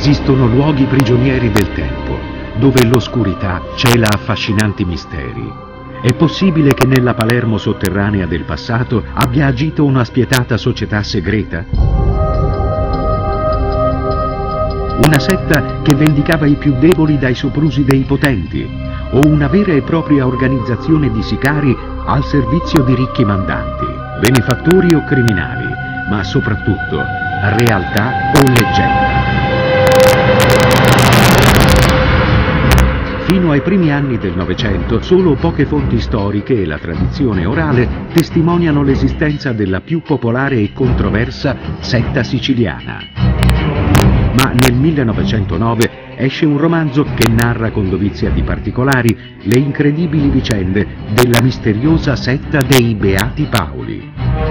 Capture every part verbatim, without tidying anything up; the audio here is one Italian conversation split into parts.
Esistono luoghi prigionieri del tempo, dove l'oscurità cela affascinanti misteri. È possibile che nella Palermo sotterranea del passato abbia agito una spietata società segreta? Una setta che vendicava i più deboli dai soprusi dei potenti, o una vera e propria organizzazione di sicari al servizio di ricchi mandanti, benefattori o criminali, ma soprattutto realtà o leggenda. Fino ai primi anni del Novecento, solo poche fonti storiche e la tradizione orale testimoniano l'esistenza della più popolare e controversa setta siciliana. Ma nel millenovecentonove esce un romanzo che narra con dovizia di particolari le incredibili vicende della misteriosa setta dei Beati Paoli.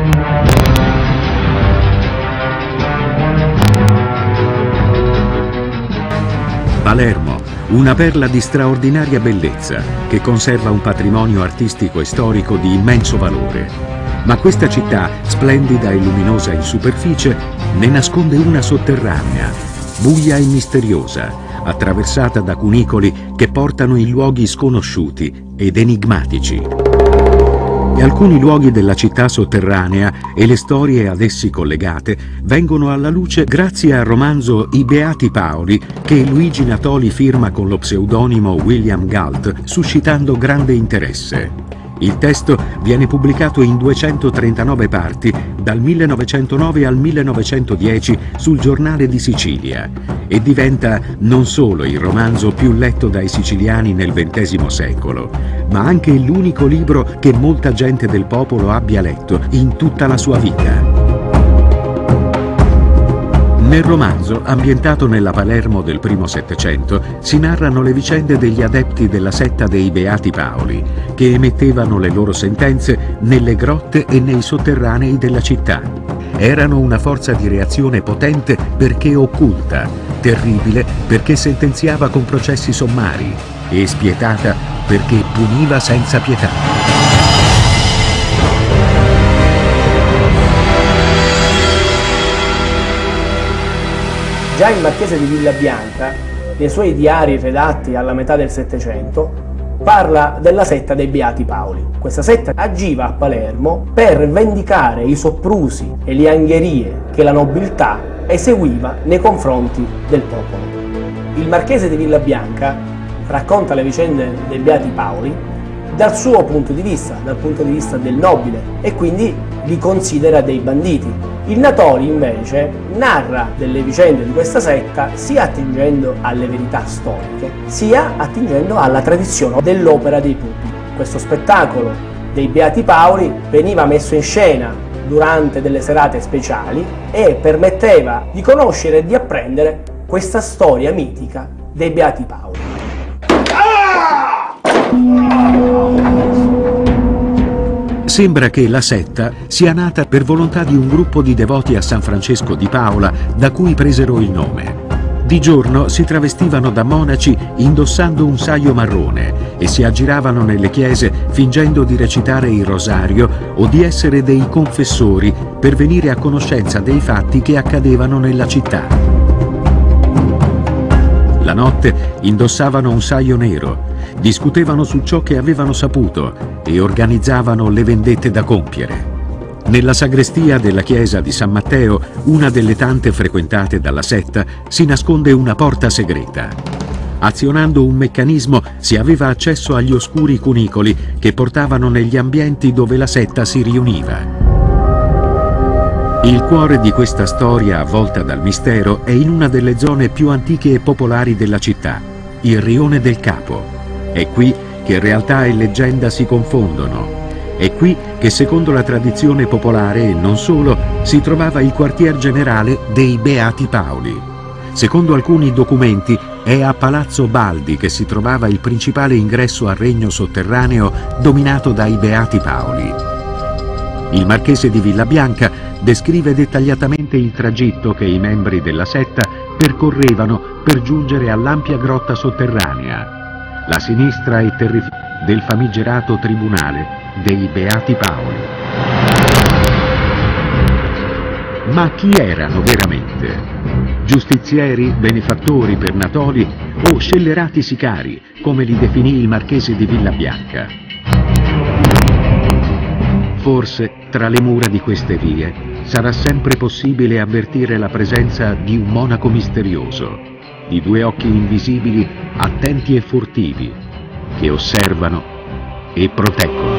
Palermo, una perla di straordinaria bellezza che conserva un patrimonio artistico e storico di immenso valore. Ma questa città, splendida e luminosa in superficie, ne nasconde una sotterranea, buia e misteriosa, attraversata da cunicoli che portano in luoghi sconosciuti ed enigmatici. E alcuni luoghi della città sotterranea e le storie ad essi collegate vengono alla luce grazie al romanzo I Beati Paoli che Luigi Natoli firma con lo pseudonimo William Galt, suscitando grande interesse. Il testo viene pubblicato in duecentotrentanove parti dal millenovecentonove al millenovecentodieci sul Giornale di Sicilia e diventa non solo il romanzo più letto dai siciliani nel ventesimo secolo, ma anche l'unico libro che molta gente del popolo abbia letto in tutta la sua vita. Nel romanzo, ambientato nella Palermo del primo Settecento, si narrano le vicende degli adepti della setta dei Beati Paoli, che emettevano le loro sentenze nelle grotte e nei sotterranei della città. Erano una forza di reazione potente perché occulta, terribile perché sentenziava con processi sommari e spietata perché puniva senza pietà. Già il marchese di Villabianca, nei suoi diari redatti alla metà del Settecento, parla della setta dei Beati Paoli. Questa setta agiva a Palermo per vendicare i soprusi e le angherie che la nobiltà eseguiva nei confronti del popolo. Il marchese di Villabianca racconta le vicende dei Beati Paoli dal suo punto di vista, dal punto di vista del nobile, e quindi li considera dei banditi. Il Natoli invece narra delle vicende di questa setta sia attingendo alle verità storiche, sia attingendo alla tradizione dell'opera dei pupi. Questo spettacolo dei Beati Paoli veniva messo in scena durante delle serate speciali e permetteva di conoscere e di apprendere questa storia mitica dei Beati Paoli. Sembra che la setta sia nata per volontà di un gruppo di devoti a San Francesco di Paola, da cui presero il nome. Di giorno si travestivano da monaci indossando un saio marrone e si aggiravano nelle chiese fingendo di recitare il rosario o di essere dei confessori per venire a conoscenza dei fatti che accadevano nella città. La notte indossavano un saio nero, discutevano su ciò che avevano saputo e organizzavano le vendette da compiere. Nella sagrestia della chiesa di San Matteo, una delle tante frequentate dalla setta, si nasconde una porta segreta. Azionando un meccanismo si aveva accesso agli oscuri cunicoli che portavano negli ambienti dove la setta si riuniva. Il cuore di questa storia avvolta dal mistero è in una delle zone più antiche e popolari della città, il Rione del Capo. È qui che realtà e leggenda si confondono. È qui che, secondo la tradizione popolare e non solo, si trovava il quartier generale dei Beati Paoli. Secondo alcuni documenti, è a Palazzo Baldi che si trovava il principale ingresso al regno sotterraneo dominato dai Beati Paoli. Il marchese di Villabianca descrive dettagliatamente il tragitto che i membri della setta percorrevano per giungere all'ampia grotta sotterranea, la sinistra e terrificante del famigerato tribunale dei Beati Paoli. Ma chi erano veramente? Giustizieri, benefattori per Natoli o scellerati sicari, come li definì il marchese di Villabianca? Forse, tra le mura di queste vie, sarà sempre possibile avvertire la presenza di un monaco misterioso, di due occhi invisibili, attenti e furtivi, che osservano e proteggono.